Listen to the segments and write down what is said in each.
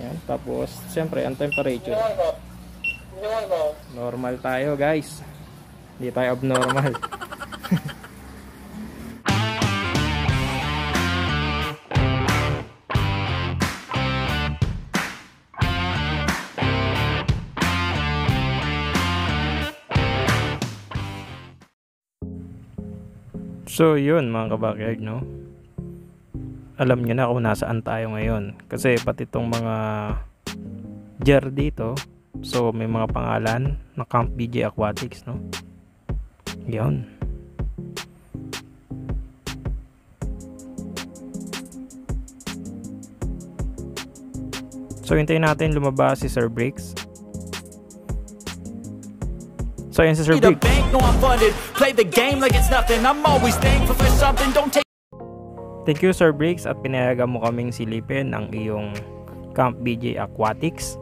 Ayan. Tapos siyempre ang temperature normal tayo guys, hindi tayo abnormal. So yun mga kabakyard, no, alam nyo na kung nasaan tayo ngayon kasi pati itong mga jar dito, so may mga pangalan na Camp BJ Aquatics, no. Yun. So hintayin natin lumabas si Sir Bricks. So yan si Sir Bricks. Thank you Sir Bricks at pinayagan mo kaming silipin ang iyong Camp BJ Aquatics.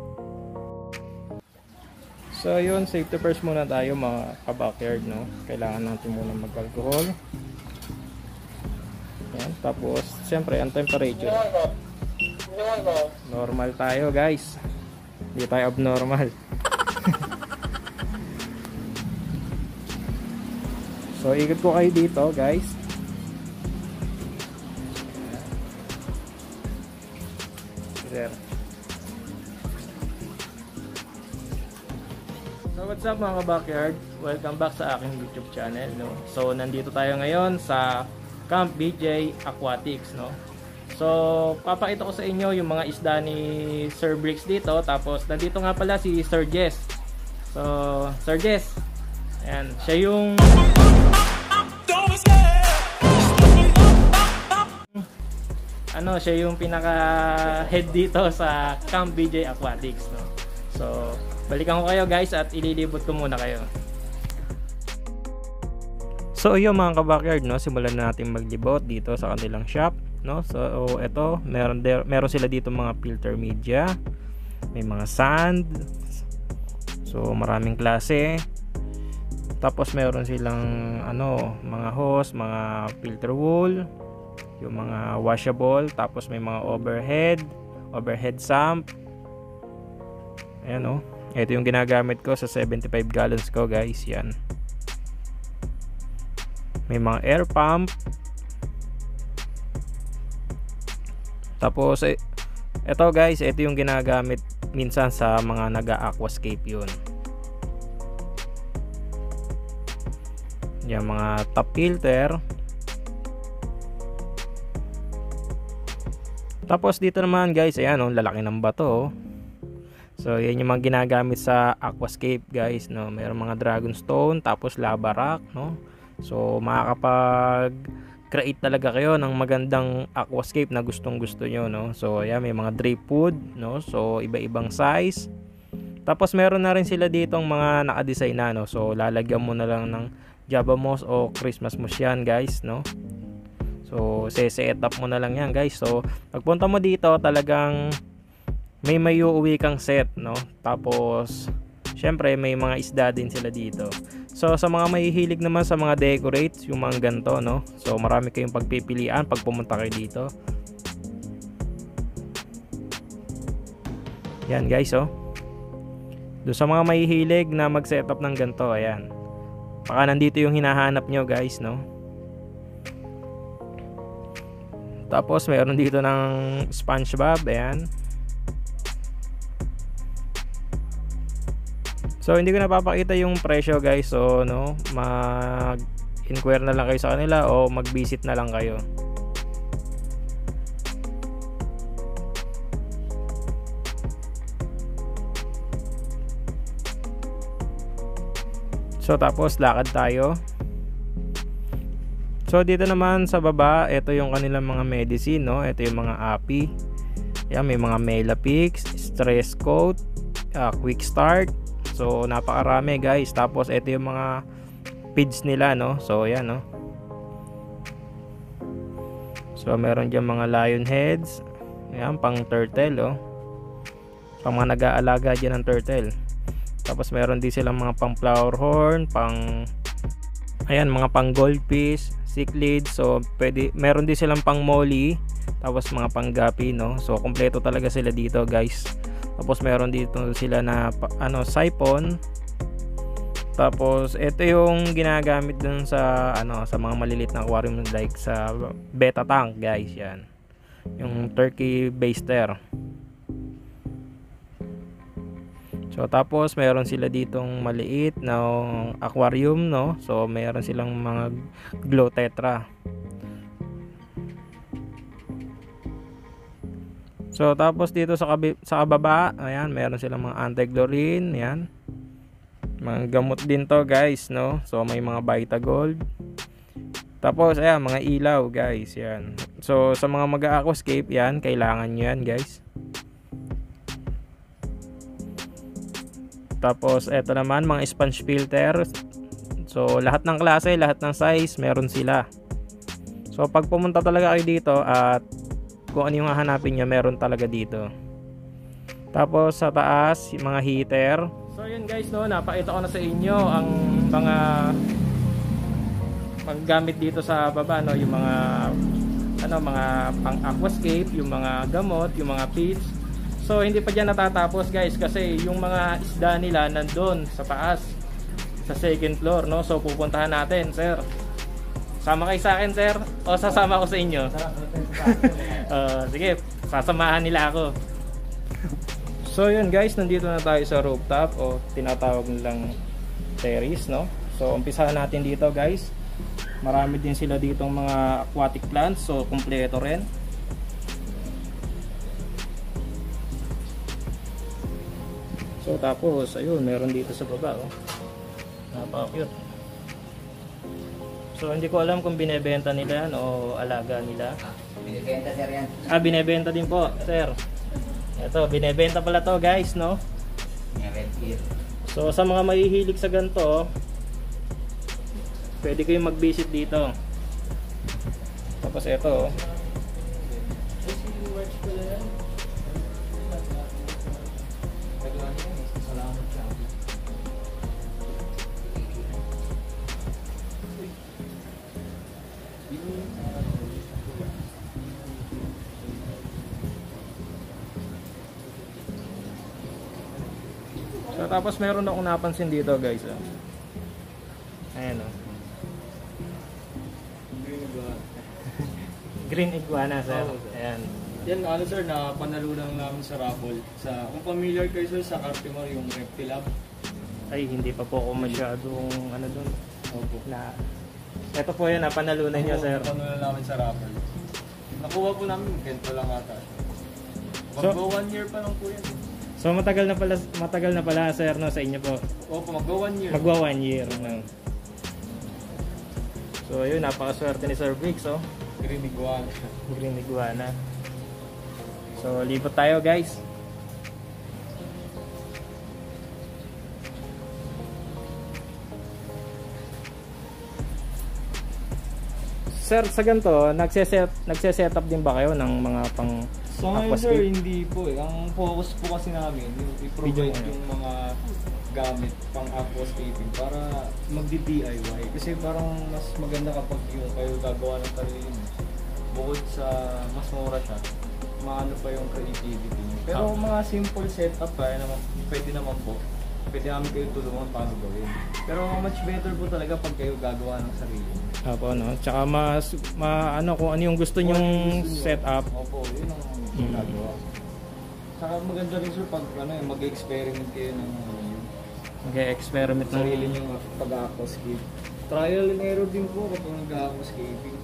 So yun, safety first muna tayo mga kabakyard, no. Kailangan natin muna mag-alcohol. Yan, tapos siyempre ang temperature normal tayo guys, hindi tayo abnormal. So ikot ko kayo dito guys. There. So what's up mga kabakyard, welcome back sa aking YouTube channel, no. So nandito tayo ngayon sa Camp BJ Aquatics, no. So papakita ko sa inyo yung mga isda ni Sir Bricks dito. Tapos nandito nga pala si Sir Jess. So Sir Jess, ayan, siya yung siya yung pinaka head dito sa Camp BJ Aquatics, no. So balikan ko kayo guys at ililibot ko muna kayo. So yun mga kabakyard, no, simulan na natin maglibot dito sa kanilang shop, no. So eto, meron sila dito mga filter media, may mga sand, so maraming klase. Tapos meron silang mga hose, mga filter wool, yung mga washable, tapos may mga overhead sump. Ayan, oh. Ito yung ginagamit ko sa 75 gallons ko guys, yan. May mga air pump. Tapos ito guys, ito yung ginagamit minsan sa mga naga-aquascape yun. Yan, mga top filter. Tapos dito naman guys, ayan, lalaki ng bato. So yan yung mga ginagamit sa aquascape guys, no. Mayroong mga dragonstone, tapos lava rock, no. So makakapag-create talaga kayo ng magandang aquascape na gustong-gusto nyo, no. So ayan, may mga drip wood, no. So iba-ibang size. Tapos meron na rin sila ditong mga naka-design na, no. So lalagyan mo na lang ng Java moss o Christmas moss yan guys, no. So set up mo na lang yan guys. So pagpunta mo dito, talagang may uuwi kang set, no. Tapos syempre may mga isda din sila dito. So sa mga mahihilig naman sa mga decorates, yung mga ganito, no. So marami kayong pagpipilian pag pumunta kayo dito. Yan guys, oh. Doon sa mga mahihilig na mag-setup ng ganito, ayan. Baka nandito yung hinahanap nyo guys, no. Tapos mayroon dito ng SpongeBob, ayan. So hindi ko napapakita yung presyo guys, so no, mag-inquire na lang kayo sa kanila o mag-visit na lang kayo. So tapos lakad tayo. So dito naman sa baba, ito yung kanilang mga medicine, no. Ito yung mga API. Yan, may mga Melapix, Stress Coat, Quick Start. So napakarami guys. Tapos ito yung mga feeds nila, no. So yan, no. So meron diyan mga lion heads. Yan, pang turtle, oh. Pang mga nag-aalaga diyan ng turtle. Tapos meron din silang mga pang flower horn, mga pang goldfish, cichlid. So meron din silang pang molly. tapos mga panggapi, no. So kompleto talaga sila dito, guys. Tapos meron dito sila na siphon. Tapos ito yung ginagamit dun sa sa mga maliliit na aquarium, like sa beta tank, guys. Yan yung turkey baster. So tapos meron sila ditong maliit na aquarium, no. So meron silang mga glow tetra. So tapos dito sa kababa, ayan, meron silang mga anti-chlorine, yan. Mga gamot din to, guys, no. So may mga Vitagold. Tapos ayan, mga ilaw, guys, yan. So sa mga mag-aquascape, yan, kailangan nyo yan, guys. Tapos eto naman, mga sponge filter. So lahat ng klase, lahat ng size, meron sila. So pag pumunta talaga kayo dito at kung ano yung hahanapin nyo, meron talaga dito. Tapos sa taas, mga heater. So yun, guys, no, napakita ko na sa inyo ang mga paggamit dito sa baba, no, yung mga mga pang aquascape, yung mga gamot, yung mga feeds. So hindi pa dyan natatapos, guys, kasi yung mga isda nila nandun sa taas, sa second floor, no. So pupuntahan natin, sir. Sama kayo sa akin, sir, o sasama ko sa inyo? Sige, sasamahan nila ako. So yun, guys, nandito na tayo sa rooftop, o tinatawag nilang terrace, no. So umpisahan natin dito, guys. Marami din sila ditong mga aquatic plants, so kumpleto rin. So tapos ayun, meron dito sa baba, oh. Napaka-cute. So hindi ko alam kung binebenta nila yan o alaga nila. Binebenta, sir, yan. Binebenta din po, sir. Ito, binebenta pala to, guys, no. So sa mga mahihilig sa ganito, pwede kayong mag-visit dito. Tapos ito, oh. So tapos meron akong napansin dito, guys, oh. Ayan, oh. Green iguana, sir. Ayan. Yan, sir, na panalo lang namin sa raffle. Kung familiar kayo, sir, sa Carpimar, yung Reptilab. Ay, hindi pa po ako masyadong doon. Opo. Ito po yan, panalunan nyo, sir. Panalo namin sa raffle. Nakuha po namin, ganito lang ata. Mag-go 1 year pa lang po yan. So matagal na pala, sir, no, sa inyo po. Opo, mag-go 1 year. Magwa 1 year, no. So ayun, napakaswerte ni Sir Briggs, oh. Green iguana. Green iguana. So lipat tayo, guys. Sir, sa ganito, nagse-set up din ba kayo ng mga pang So ngayon, sir, hindi po eh. Ang focus po kasi namin, i-provide yung mga gamit pang aquascaping para magdi-DIY. Kasi parang mas maganda kapag yung kayo gagawa ng sarili mo. Bukod sa mas mura siya, maano pa yung creativity niyo. Pero mga simple setup pwede naman po. Pwede namin kayo tulungan paano gawin. Pero much better po talaga pag kayo gagawa ng sarili. Opo, no? Tsaka kung ano yung gusto nyong setup. Opo, yun ang ginagawa. Saka maganda rin, sir, pag mag-experiment kayo ng mag-experiment ng sarili nyo pag-aquascape. Trial and error din po kapag nag-aquascaping.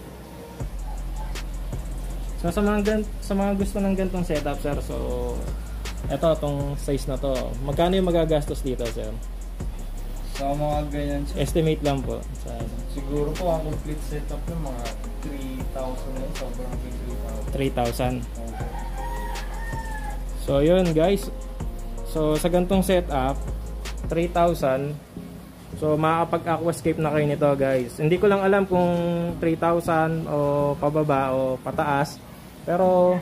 So sa mga gusto ng ganitong setup, sir, so itong size na to, magkano yung magagastos dito, sir? Sa mga ganyan, sir, Estimate lang po. siguro po ang complete setup ng mga 3,000 yan. Sobrang 3,000. 3,000. So yun, guys. So sa ganitong setup, 3,000. So makakapag-aquascape na kayo nito, guys. Hindi ko lang alam kung 3,000 o pababa o pataas. Pero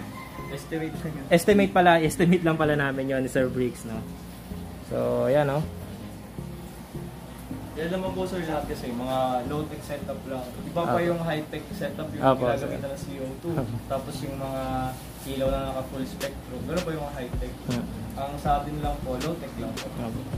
estimate lang pala namin yon ni Sir Briggs, no. So ayan, no. Yan naman po sir lahat kasi mga low-tech setup lang. Iba pa yung high-tech setup yung Apo, ginagamitan ng CO2. Tapos yung mga ilaw na naka full spectrum. Gano'n pa yung mga high-tech. Ang sa atin lang po, low-tech lang po.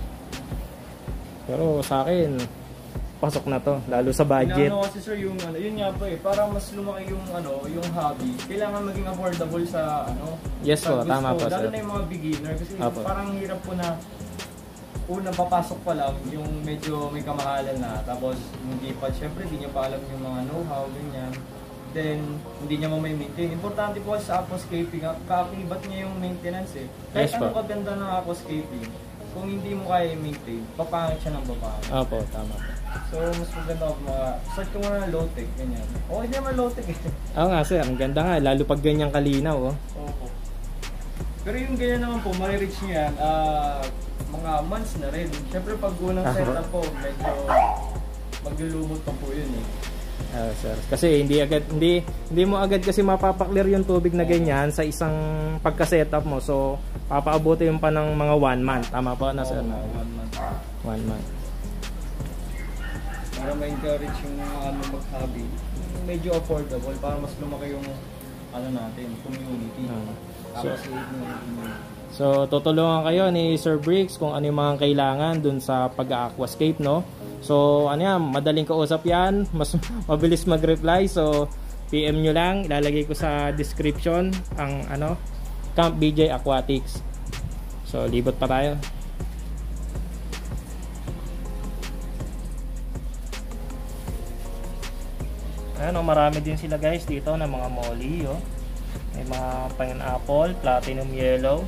Pero sa akin, pasok na to, lalo sa budget. Inaano kasi sir yung ano, yun nga po para mas lumaki yung ano, yung hobby. Kailangan maging affordable sa ano. Yes po, tama po Lalo sir. na yung mga beginner kasi Apo. parang hirap po na unang papasok pa lang yung medyo may kamahalan na tapos hindi pa, syempre hindi niya pa alam yung mga know-how, ganyan. Then, hindi niya ma-maintain. Importante po sa aquascaping, kaakibat niya yung maintenance eh. Kahit Yes po. ano kaganda ng aquascaping, kung hindi mo kaya i-maintain, papangit siya ng papangit. Opo, tama. So, mas maganda ako start ko muna ng low-tech, ganyan. Okay naman low-tech eh. Oo nga sir, ang ganda nga, lalo pag ganyang kalinaw. Oh. Opo. Pero yung ganyan naman po, marireach niya yan, mga months na rin. Siyempre pag unang setup po, medyo maglulumot pa po yun eh. Sir. Kasi hindi mo agad kasi mapapaklear yung tubig na ganyan sa isang pagka-setup mo. So, papaabutin pa ng mga 1 month. Tama po na sir? 1 month. 1 month. Para ma-encourage yung ano mag-hobby, medyo affordable para mas lumaki yung ano natin, community. Tapos So, tutulungan kayo ni Sir Bricks kung ano yung mga kailangan dun sa pag-aquascape, no? So, ano yan, madaling kausap yan, mas mabilis mag-reply. So, PM nyo lang, ilalagay ko sa description ang ano, Camp BJ Aquatics. So, libot pa tayo. Ayan, marami din sila guys dito na mga molly, oh. May mga pineapple, platinum yellow.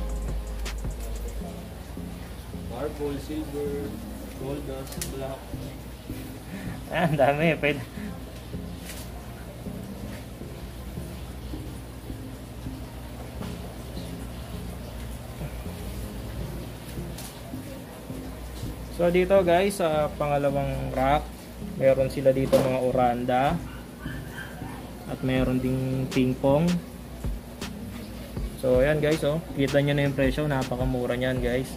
marble, silver, gold dust, black. Ang dami. Pwede. So dito guys, sa pangalawang rack, meron sila dito mga oranda. At meron ding ping pong. So ayan guys, oh, kita nyo na yung presyo, napakamura niyan guys.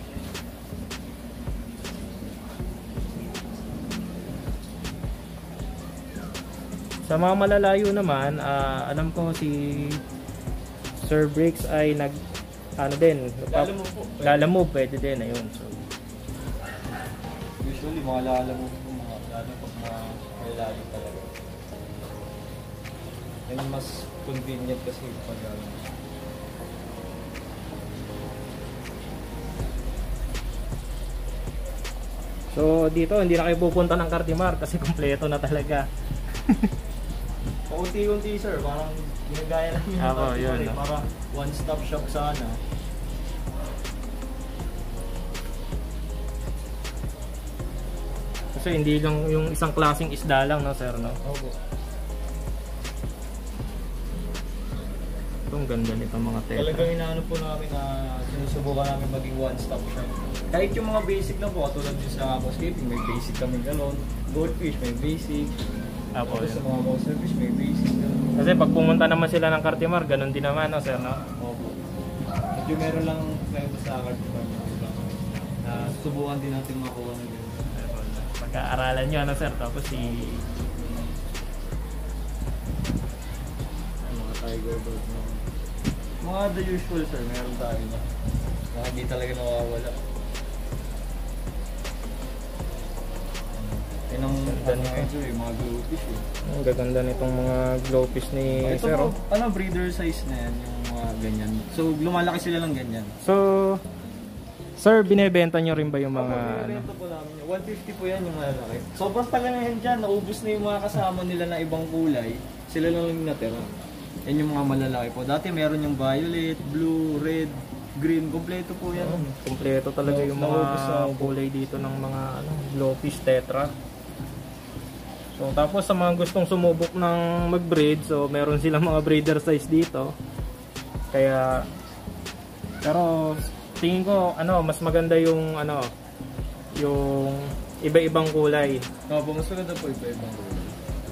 Sa mga malalayo naman, alam ko si Sir Bricks ay ano din, lalamove pwede din, ayun. So usually mga lalamove po, mga lalamove, mga malalayo talaga. And mas convenient kasi pag So dito hindi na kayo pupunta ng Cartimar kasi kumpleto na talaga. Unti-unti sir, parang ginagaya lang yung Ako, yun, no? para one-stop shop sana. Kasi hindi lang yung isang klaseng isda lang, no sir, no? Opo. Ito, ang ganda nito mga tetra. Talagang inaano po namin na sinusubukan namin maging one-stop shop. Kahit yung mga basic na po, katulad din sa aquascaping, may basic kami galon. Goldfish, may basic. Apo, Tapos yun. sa mga monster fish, may basic galon. Kasi pag pumunta naman sila ng Cartimar, ganun din naman, no sir, no? Opo. Medyo meron lang kayo sa Cartimar na subukan din natin makuha ng ganun. Pagka-aralan nyo, ano sir? Tapos Mga tiger bird na. Mga the usual sir, meron tayo na. Na hindi talaga nawawala. Yan ang medyo yung mga glowfish eh. ang gaganda nitong mga glowfish ni Ito sir, po, oh. breeder size na yan, yung mga ganyan. So lumalaki sila lang ganyan. So, sir, binebenta nyo rin ba yung mga Binibenta po namin yun. 150 po yan yung malalaki. Sobrang tagal na yan dyan, naubos na yung mga kasama nila na ibang kulay. Sila lang yung natira. Yan yung mga malalaki po. Dati meron yung violet, blue, red, green, kompleto po yan. Kompleto talaga yung Naubos mga na kulay dito ng mga glowfish tetra. So tapos sa mga gustong sumubok ng mag-breed, so meron silang mga breeder size dito. Kaya pero tingin ko mas maganda yung yung iba-ibang kulay. Opo, mas maganda po iba-ibang kulay.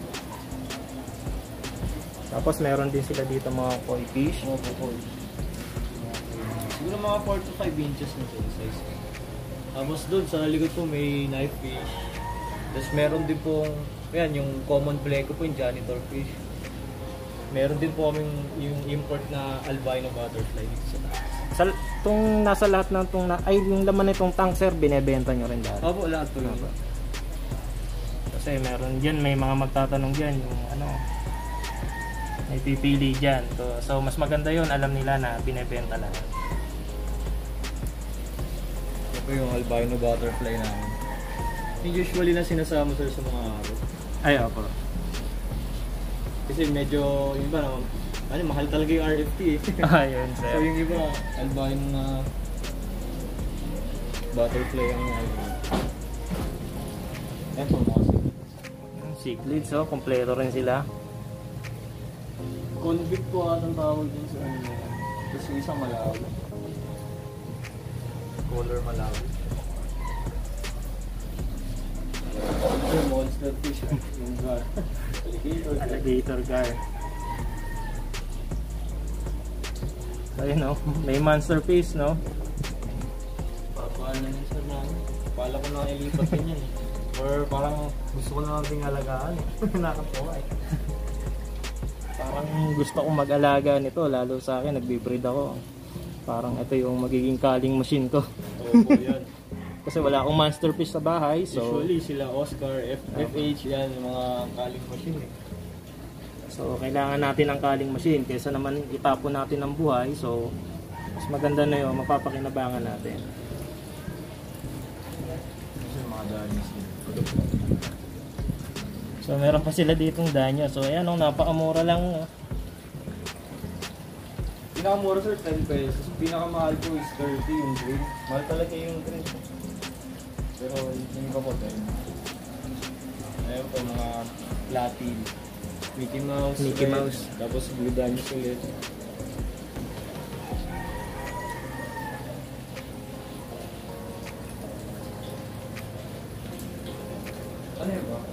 Tapos meron din sila dito mga koi fish. Opo, koi. Siguro mga 4 to 5 inches na siya size. Tapos doon sa likod po may knife fish. Tapos meron din pong, yan, yung common pleco po, yung janitor fish. Meron din po kaming yung import na albino butterfly dito sa taas. Itong nasa lahat ng ay yung laman nitong tank sir, binebenta nyo rin dahil? Opo, lahat po yun. Kasi meron dyan, may mga magtatanong dyan, yung ano, may pipili dyan. So mas maganda yun, alam nila na binebenta lahat. Ito po yung albino butterfly namin. Yung usually na sinasama sir sa mga araw. Ay, opo. Kasi medyo, yung iba naman, mahal talaga yung RFT eh. Ayun sir. So yung iba, albino na butterfly ang albino. Ito mga Cichlids, so kompleto rin sila. convict po atang tawag din sa ano na yan. Tapos yung isang malawi. Color malawi. Yung monster fish. Yung gar. Alligator gar. So yun no, may monster fish no. Papaano na siya na. Pala ko na ilipat din yan eh. Or parang gusto ko na lang ting alagaan eh. Nakatuwa eh. Parang gusto kong mag-alaga nito, lalo sa akin, nagbe-breed ako. Parang ito yung magiging calling machine ko. Oo po yan. Kasi wala akong monster fish sa bahay, so Usually sila Oscar, FH yan, yung mga calling machine eh. so kailangan natin ang calling machine kaysa naman itapon natin ang buhay. So mas maganda na yun, mapapakinabangan natin. Kasi mga danis eh. So meron pa sila ditong danyo. So ayan, napakamura lang. Pinakamura sir, 10 pesos. Pinakamahal po is 30 yung green. Mahal talaga yung green. Pero yung iba po 10. Ayun po mga Latin. Mickey Mouse. Mickey red. Mouse. Tapos Blue Danish ulit. Ano yun ba?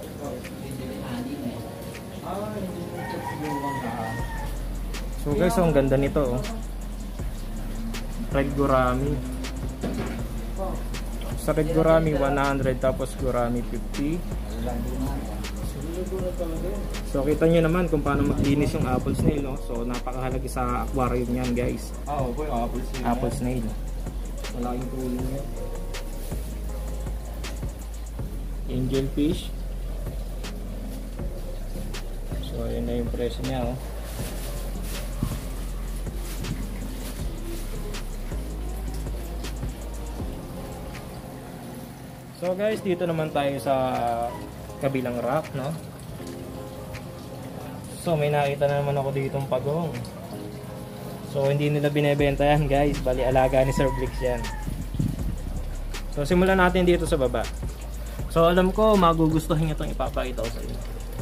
So guys, ang ganda nito oh. Red Gourami. Sa Red Gourami 100, tapos Gourami 50. So kita nyo naman kung paano maglinis yung apple snail no? So napakahalaga sa aquarium yan guys. Po yung apple snail. Apple snail. Malaking tulong yan. Angel fish. So ayan na yung presyo niya oh. So guys, dito naman tayo sa kabilang rack, no? So may nakita na naman ako ditong pagong. So hindi nila binebenta yan guys, bali alaga ni Sir Blix yan. So simulan natin dito sa baba. So alam ko magugustuhin itong ipapakita ko sa inyo.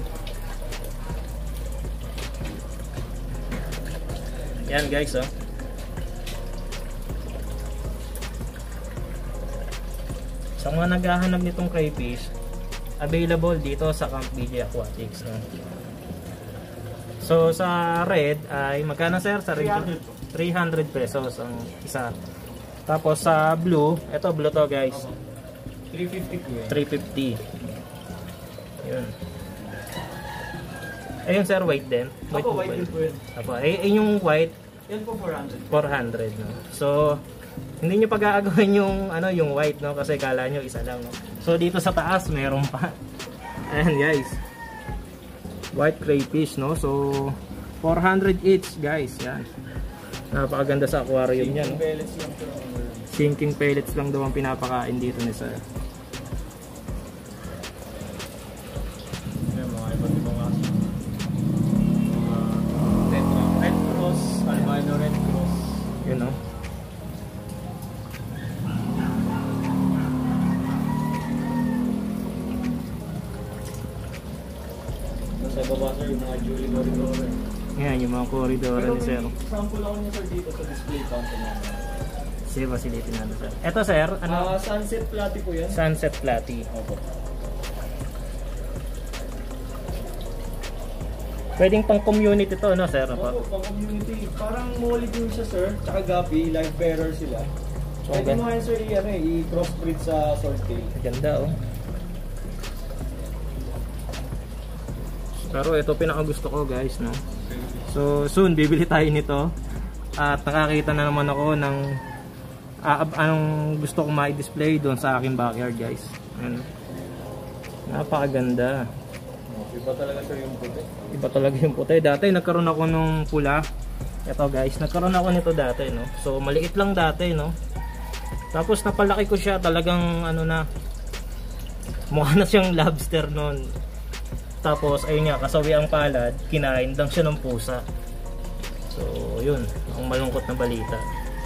Yan guys oh. Sa mga naghahanap nitong crayfish, available dito sa Camp BJ Aquatics no? So sa red ay magkano sir? Sa red 300 pesos ang isa. Tapos sa blue, ito blue to guys, 350 po yan. 350. Yun. Ayun sir, white din. White din po yun. Apo, yung white, Yan po 400. 400 no. So hindi nyo pag-aagawin yung ano, yung white no, kasi kala nyo isa lang no. So dito sa taas meron pa. Ayan guys. White crayfish no. So 400 each guys, yan. Napakaganda sa aquarium niya no. Pellets lang po. Sinking pellets lang daw ang pinapakain dito ni sir. Yan mga iba't ibang aso. Tetra, red cross, albino red cross. Yun no. Sa baba sir, yung mga Julie Corridor. Yan yung mga corridor ni sir. Sample ako niya sir dito sa display counter namin. Si facility natin sir. Ito sir, ano? Sunset Platy po yan. Sunset Platy. Opo. Pwedeng pang community to no sir? Opo, pang community. Parang molly din siya sir, tsaka guppy, live bearer sila. So, Pwede mo yan sir i-crossbreed sa swordtail. Ganda oh. Pero ito pinakagusto ko guys, no. So soon bibili tayo nito. At nakakita na naman ako ng anong gusto kong ma-display doon sa aking backyard guys. Ayan. Napakaganda. Iba talaga sir yung puti. Iba talaga yung puti. Dati nagkaroon ako nung pula. Ito guys, nagkaroon ako nito dati, no. So maliit lang dati, no. Tapos napalaki ko siya, talagang ano na, mukha na siyang lobster noon. Tapos ayun nga, kasawi ang palad, kinain lang siya ng pusa. So yun, ang malungkot na balita.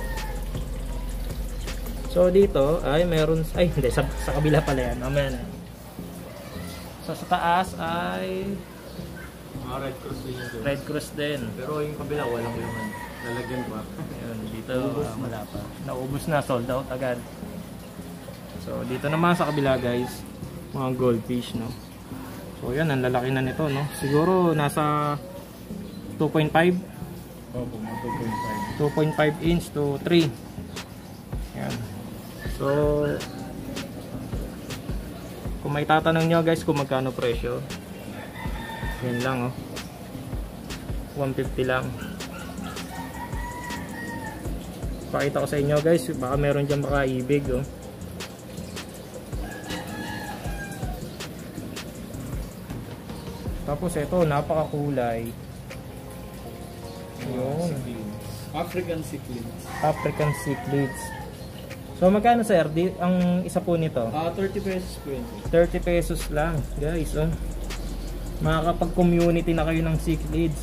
So dito ay meron, ay hindi, sa kabila pala yan, mamaya na. So sa taas ay Red Cross din yun. Red Cross din. Pero yung kabila walang laman. Lalagyan pa. Ayun, dito wala pa. Naubos na, sold out agad. So dito naman sa kabila guys, mga goldfish, no. So yan, ang lalaki na nito, no. Siguro nasa 2.5. Opo, 2.5 inch to 3. Yan. So kung may tatanong nyo guys kung magkano presyo, yan lang, oh. 150 lang. Pakita ko sa inyo guys, baka meron dyan makaibig, oh. Tapos ito, napakakulay. Yun. African cichlids. African cichlids. So magkano sir? Ang isa po nito? 30 pesos po yun. 30 pesos lang guys, oh. Makakapag-community na kayo ng cichlids.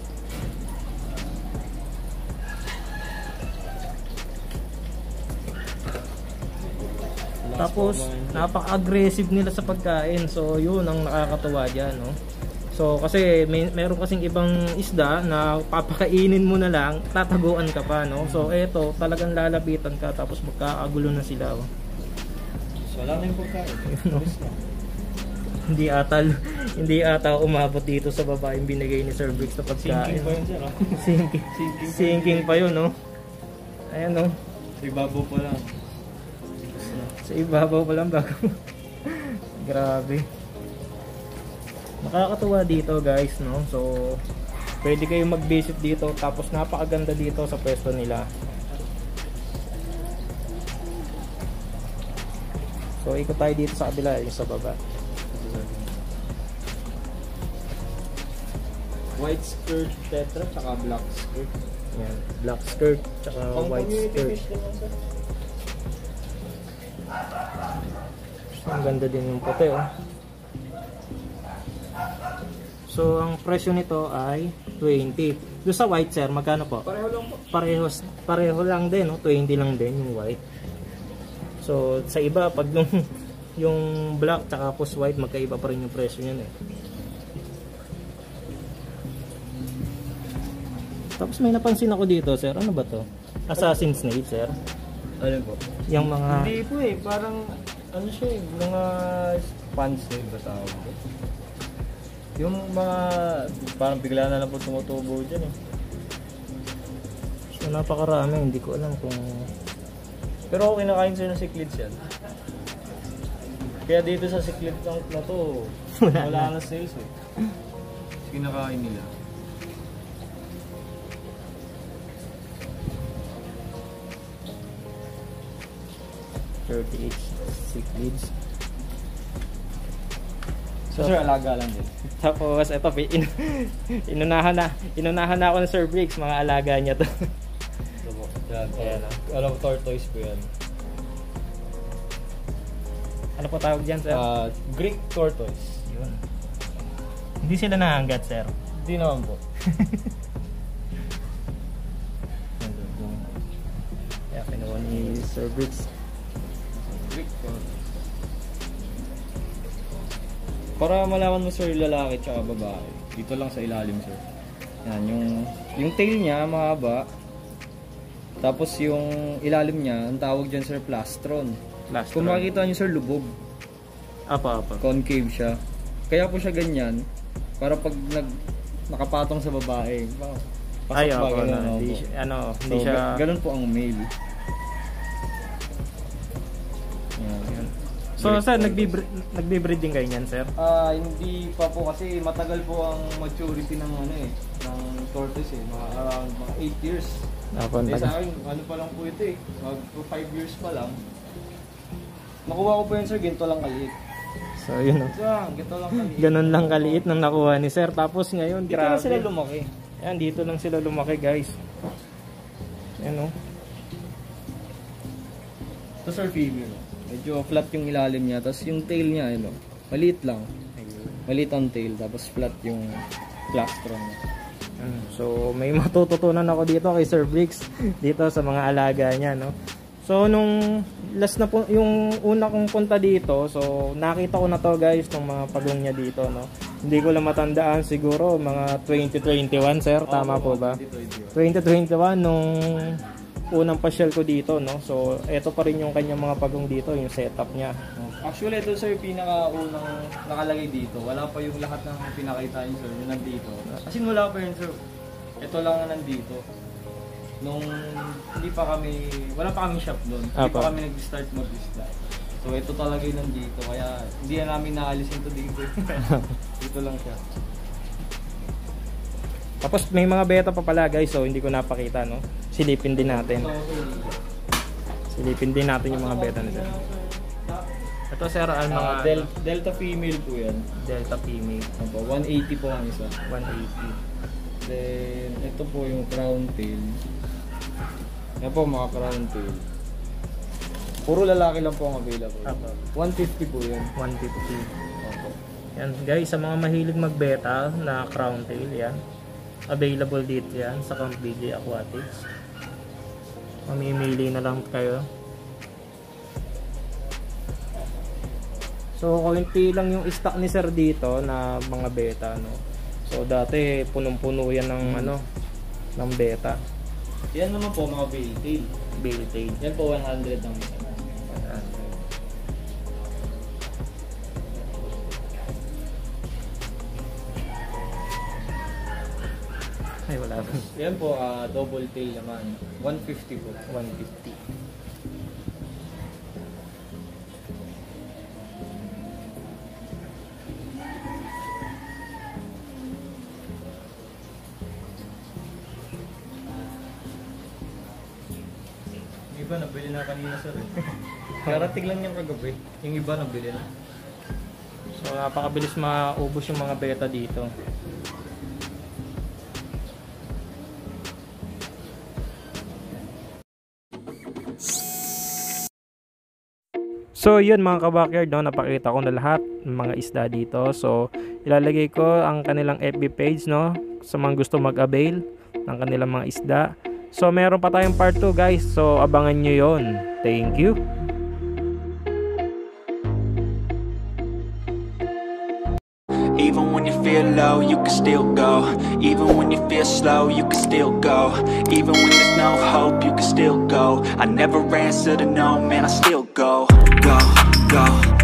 Tapos napaka-aggressive nila sa pagkain. So yun ang nakakatuwa diyan, no. So kasi meron kasing ibang isda na papakainin mo na lang, tataguan ka pa, no. So eto, talagang lalapitan ka tapos magkakagulo na sila, oh. So wala na yung pagkain. No? hindi ata umabot dito sa baba yung binigay ni Sir Briggs na pagkain. Sinking pa yun sir, ah. Sinking pa yun, no. Ayan, no. Sa ibabaw pa lang. Sa ibabaw pa lang bago. Grabe. Nakakatuwa dito guys, no. So pwede kayong mag-visit dito, tapos napakaganda dito sa pwesto nila. So ikot tayo dito sa kabila, yung sa baba. White skirt tetra saka black skirt. Yan, black skirt tsaka white skirt. Fish naman sir. Ang ganda din yung puti, oh. So ang presyo nito ay 20. Doon sa white sir, magkano po? Pareho lang po. Pareho lang din, no? 20 lang din yung white. So sa iba pag yung black tsaka post white, magkaiba pa rin yung presyo niyan, eh. Tapos may napansin ako dito, sir. Ano ba to? Assassin's Snake, sir. Ano po? Yung mga Hindi po eh, parang ano siya eh, mga sponge na yung tawag ko. Yung mga parang bigla na lang po tumutubo dyan eh. So napakarami, hindi ko alam kung Pero ako kinakain sila ng cichlids yan. Kaya dito sa cichlid tank na to, wala na sales eh. Kinakain nila. cichlids. So sir, alaga lang din. Tapos ito, inunahan na ako ng Sir Briggs, mga alaga niya to. So, yan, Ayan, alam ko tortoise po yan. Ano po tawag dyan, sir? Greek tortoise. Yun. Hindi sila nahanggat, sir. Hindi naman po. Kaya kinuha ni Sir Briggs. Greek tortoise. Para malaman mo sir yung lalaki tsaka babae, dito lang sa ilalim sir. Yan, yung tail niya mahaba. Tapos yung ilalim niya, ang tawag dyan sir plastron. Kung makikita niyo sir, lubog. Apa. Concave siya. Kaya po siya ganyan para pag nakapatong sa babae. Ay, ba, opo, ganun, hindi so, siya ganun po ang male. yan. So sir, nagbe-breed din kayo niyan, sir? Hindi pa po kasi matagal po ang maturity ng ng tortoise mga around mga 8 years. Sa akin, pa lang po ito mag 5 years pa lang. Nakuha ko po yun sir, ginto lang kaliit. So yun ginto lang kaliit. Ganun lang kaliit nang nakuha ni sir. Tapos ngayon, dito na sila lumaki. Yan, dito lang sila lumaki guys. Yan Ito sir, female. Medyo flat yung ilalim niya. Tapos yung tail niya, maliit lang. Maliit ang tail. Tapos flat yung plastron niya. So may matututunan ako dito kay Sir Bricks dito sa mga alaga niya, no. So nung last na po, yung una kong punta dito, so nakita ko na to guys, ng mga pagong niya dito, no. Hindi ko lang matandaan, siguro mga 2021 sir, tama po ba? 2021 nung unang pasyal ko dito, no. So ito pa rin yung kanyang mga pagong dito, yung setup niya. Actually ito sir, pinakaunang nakalagay dito. Wala pa yung lahat ng pinakita niyo sir, yung nandito. Kasi wala pa yun sir. Ito lang na nandito. Nung wala pa kaming shop doon. Hindi pa kami nag-start mag-isda. So ito talaga yung nandito. Kaya hindi na namin naalisin to dito. Dito lang siya. Tapos may mga beta pa pala guys, so hindi ko napakita, no. Silipin din natin. Silipin din natin yung mga beta nila. Ito sir, mga Delta female po yan. Delta female. 180 po ang isa. 180. Then ito po yung crown tail. Yan po mga crown tail. Puro lalaki lang po ang available. 150 po yan. 150. Yan guys, sa mga mahilig magbeta na crown tail, yan. Available dito yan sa Camp BJ Aquatics. Mamimili na lang kayo. So konti lang yung stock ni sir dito na mga beta, no. So dati punong-puno yan ng ng beta. Yan naman po mga veil tail. Veil tail. Yan po 100 ang isa. Ay wala. Yan po double tail naman. 150 po. 150. Iba nabili na kanina sir. Karating lang yung kagabi. Yung iba nabili na. So napakabilis maubos yung mga beta dito. So yun mga ka-backyard, no, napakita ko na lahat ng mga isda dito. So ilalagay ko ang kanilang FB page, no, sa mga gusto mag-avail ng kanilang mga isda. So meron pa tayong part 2 guys, so abangan nyo yon. Thank you. Even when you feel low, you can still go. Even when you feel slow, you can still go. Even when there's no hope, you can still go. I never answer to no, man, I still go. Go, go.